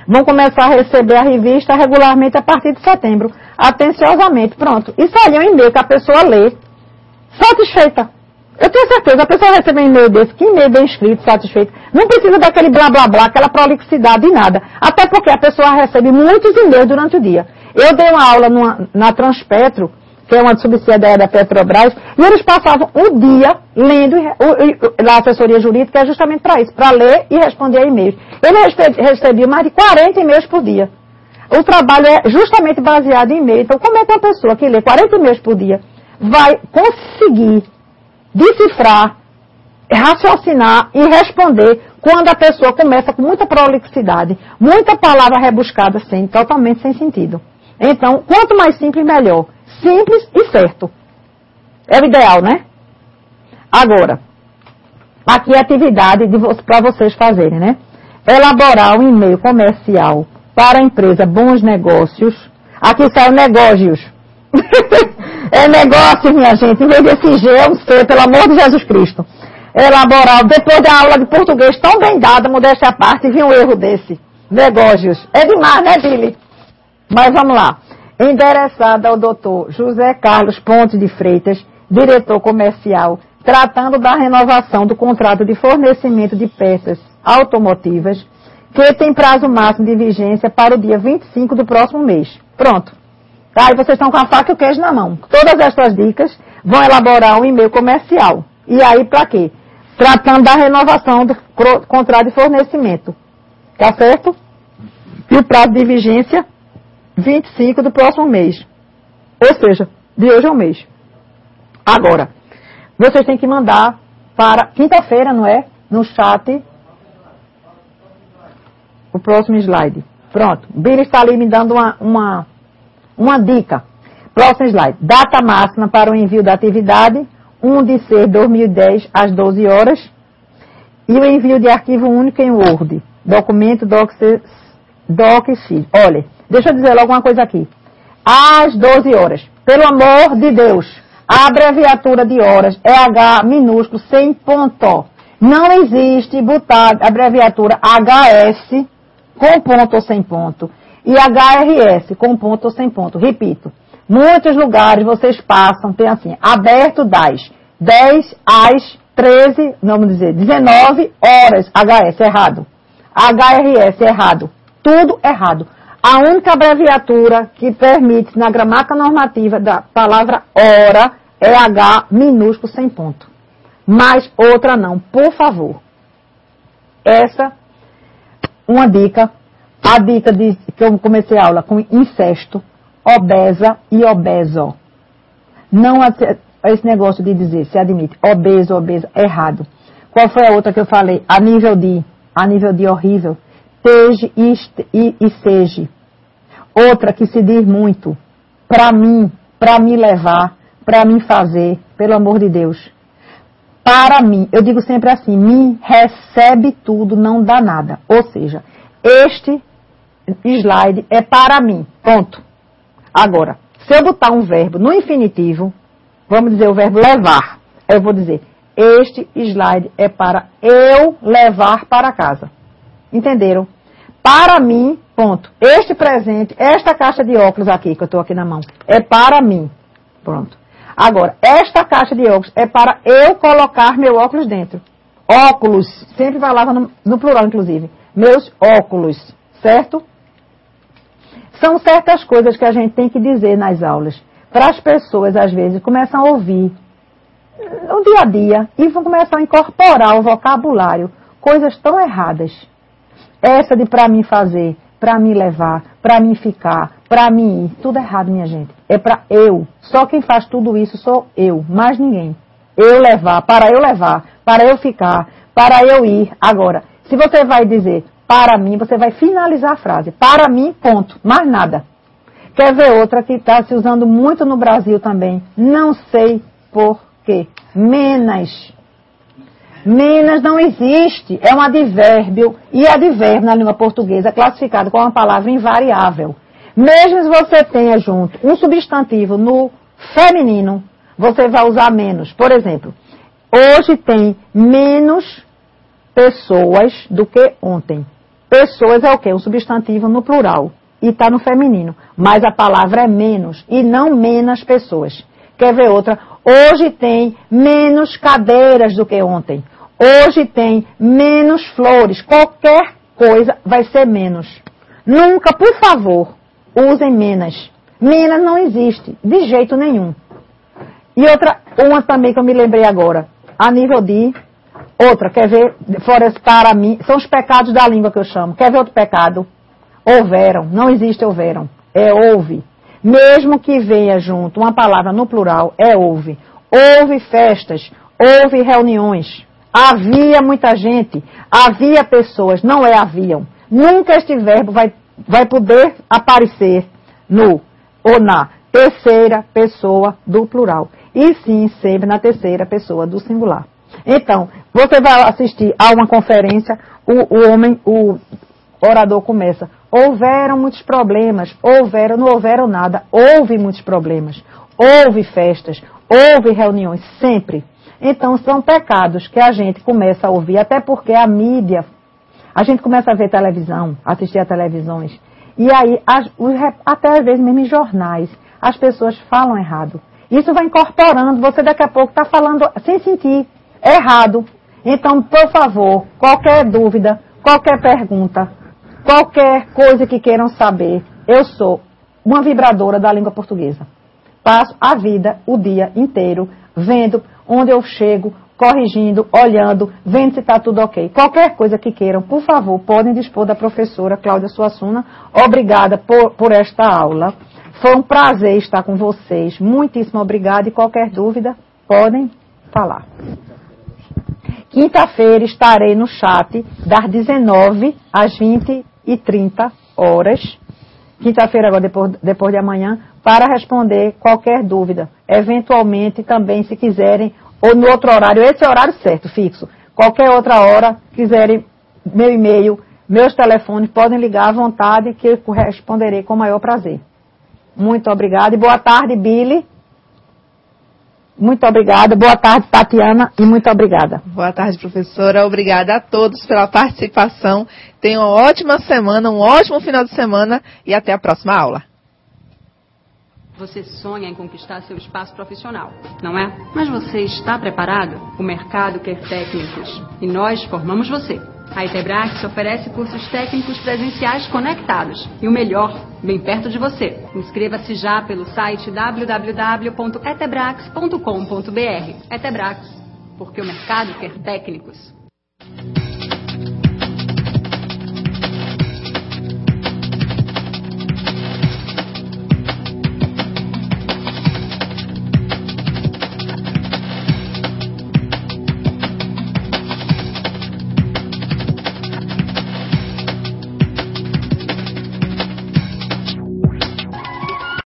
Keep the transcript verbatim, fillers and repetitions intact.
Vão começar a receber a revista regularmente a partir de setembro. Atenciosamente, pronto. Isso aí é um e-mail que a pessoa lê satisfeita. Eu tenho certeza, a pessoa recebe um e-mail desse, que e-mail bem escrito, satisfeito. Não precisa daquele blá blá blá, aquela prolixidade e nada. Até porque a pessoa recebe muitos e-mails durante o dia. Eu dei uma aula numa, na Transpetro, que é uma subsidiária da Petrobras, e eles passavam o dia lendo o, o, a assessoria jurídica é justamente para isso, para ler e responder a e-mails. Ele recebia mais de quarenta e-mails por dia. O trabalho é justamente baseado em e-mail. Então, como é que uma pessoa que lê quarenta e-mails por dia vai conseguir decifrar, raciocinar e responder quando a pessoa começa com muita prolixidade, muita palavra rebuscada, sem, totalmente sem sentido? Então, quanto mais simples, melhor. Simples e certo. É o ideal, né? Agora, aqui é a atividade para vocês fazerem, né? Elaborar um e-mail comercial para a empresa Bons Negócios. Aqui saiu negócios. É negócio, minha gente. Em vez desse G, é um C, pelo amor de Jesus Cristo. Elaborar, depois da aula de português tão bem dada, modéstia à parte, vi um erro desse. Negócios. É demais, né, Billy? Mas vamos lá. Endereçada ao doutor José Carlos Pontes de Freitas, diretor comercial, tratando da renovação do contrato de fornecimento de peças automotivas, que tem prazo máximo de vigência para o dia vinte e cinco do próximo mês. Pronto. Aí vocês estão com a faca e o queijo na mão. Todas estas dicas vão elaborar um e-mail comercial. E aí, para quê? Tratando da renovação do contrato de fornecimento. Tá certo? E o prazo de vigência, vinte e cinco do próximo mês. Ou seja, de hoje ao mês. Agora, vocês têm que mandar para quinta-feira, não é? No chat. O próximo slide. Pronto. Billy está ali me dando uma, uma, uma dica. Próximo slide. Data máxima para o envio da atividade. um de seis de dois mil e dez, às doze horas. E o envio de arquivo único em Word. Documento DocX. DocX. Olha, deixa eu dizer logo uma coisa aqui. Às doze horas. Pelo amor de Deus. A abreviatura de horas é H minúsculo sem ponto. Não existe botar a abreviatura H S com ponto ou sem ponto. E H R S com ponto ou sem ponto. Repito. Muitos lugares vocês passam, tem assim, aberto das dez às treze, vamos dizer, dezenove horas. H S errado. H R S errado. Tudo errado. A única abreviatura que permite na gramática normativa da palavra hora é H minúsculo sem ponto. Mas outra não, por favor. Essa, uma dica. A dica de, que eu comecei a aula com incesto, obesa e obeso. Não esse negócio de dizer, se admite, obeso, obesa, errado. Qual foi a outra que eu falei? A nível de, a nível de horrível. Teje e, e, e seja. Outra que se diz muito, para mim, para me levar, para mim fazer, pelo amor de Deus. Para mim, eu digo sempre assim, me recebe tudo, não dá nada. Ou seja, este slide é para mim, ponto. Agora, se eu botar um verbo no infinitivo, vamos dizer o verbo levar, eu vou dizer, este slide é para eu levar para casa. Entenderam? Para mim, ponto. Este presente, esta caixa de óculos aqui, que eu estou aqui na mão, é para mim. Pronto. Agora, esta caixa de óculos é para eu colocar meu óculos dentro. Óculos, sempre falava no, no plural, inclusive. Meus óculos, certo? São certas coisas que a gente tem que dizer nas aulas. Para as pessoas, às vezes, começam a ouvir no dia a dia e vão começar a incorporar ao vocabulário coisas tão erradas. Essa de para mim fazer, para mim levar, para mim ficar, para mim ir. Tudo errado, minha gente. É para eu. Só quem faz tudo isso sou eu, mais ninguém. Eu levar, para eu levar, para eu ficar, para eu ir. Agora, se você vai dizer para mim, você vai finalizar a frase. Para mim, ponto. Mais nada. Quer ver outra que está se usando muito no Brasil também? Não sei por quê. Menos. Menos não existe. É um advérbio. E advérbio na língua portuguesa é classificado como uma palavra invariável. Mesmo se você tenha junto um substantivo no feminino, você vai usar menos. Por exemplo, hoje tem menos pessoas do que ontem. Pessoas é o quê? Um substantivo no plural. E está no feminino. Mas a palavra é menos e não menos pessoas. Quer ver outra? Hoje tem menos cadeiras do que ontem. Hoje tem menos flores. Qualquer coisa vai ser menos. Nunca, por favor, usem menos. Menos não existe, de jeito nenhum. E outra, uma também que eu me lembrei agora, a nível de, outra, quer ver, florestar a mim, são os pecados da língua que eu chamo. Quer ver outro pecado? Houveram, não existe houveram, é houve. Mesmo que venha junto uma palavra no plural, é houve. Houve festas, houve reuniões, havia muita gente, havia pessoas, não é haviam. Nunca este verbo vai, vai poder aparecer no ou na terceira pessoa do plural. E sim, sempre na terceira pessoa do singular. Então, você vai assistir a uma conferência, o, o homem, o orador começa, houveram muitos problemas, houveram, não houveram nada, houve muitos problemas, houve festas, houve reuniões, sempre. Então, são pecados que a gente começa a ouvir, até porque a mídia, a gente começa a ver televisão, assistir a televisões, e aí, as, os, até às vezes mesmo em jornais, as pessoas falam errado. Isso vai incorporando, você daqui a pouco está falando sem sentir, errado. Então, por favor, qualquer dúvida, qualquer pergunta, qualquer coisa que queiram saber, eu sou uma vibradora da língua portuguesa. Passo a vida, o dia inteiro, vendo onde eu chego, corrigindo, olhando, vendo se está tudo ok. Qualquer coisa que queiram, por favor, podem dispor da professora Cláudia Suassuna. Obrigada por, por esta aula. Foi um prazer estar com vocês. Muitíssimo obrigada e qualquer dúvida, podem falar. Quinta-feira estarei no chat das dezenove às vinte e trinta horas. Quinta-feira, agora depois, depois de amanhã, para responder qualquer dúvida. Eventualmente também, se quiserem, ou no outro horário, esse é o horário certo, fixo. Qualquer outra hora, quiserem meu e-mail, meus telefones, podem ligar à vontade que eu responderei com o maior prazer. Muito obrigada e boa tarde, Billy. Muito obrigada. Boa tarde, Tatiana, e muito obrigada. Boa tarde, professora. Obrigada a todos pela participação. Tenham uma ótima semana, um ótimo final de semana e até a próxima aula. Você sonha em conquistar seu espaço profissional, não é? Mas você está preparado? O mercado quer técnicos e nós formamos você. A Etebrax oferece cursos técnicos presenciais conectados e o melhor, bem perto de você. Inscreva-se já pelo site w w w ponto etebrax ponto com ponto b r. Etebrax, porque o mercado quer técnicos.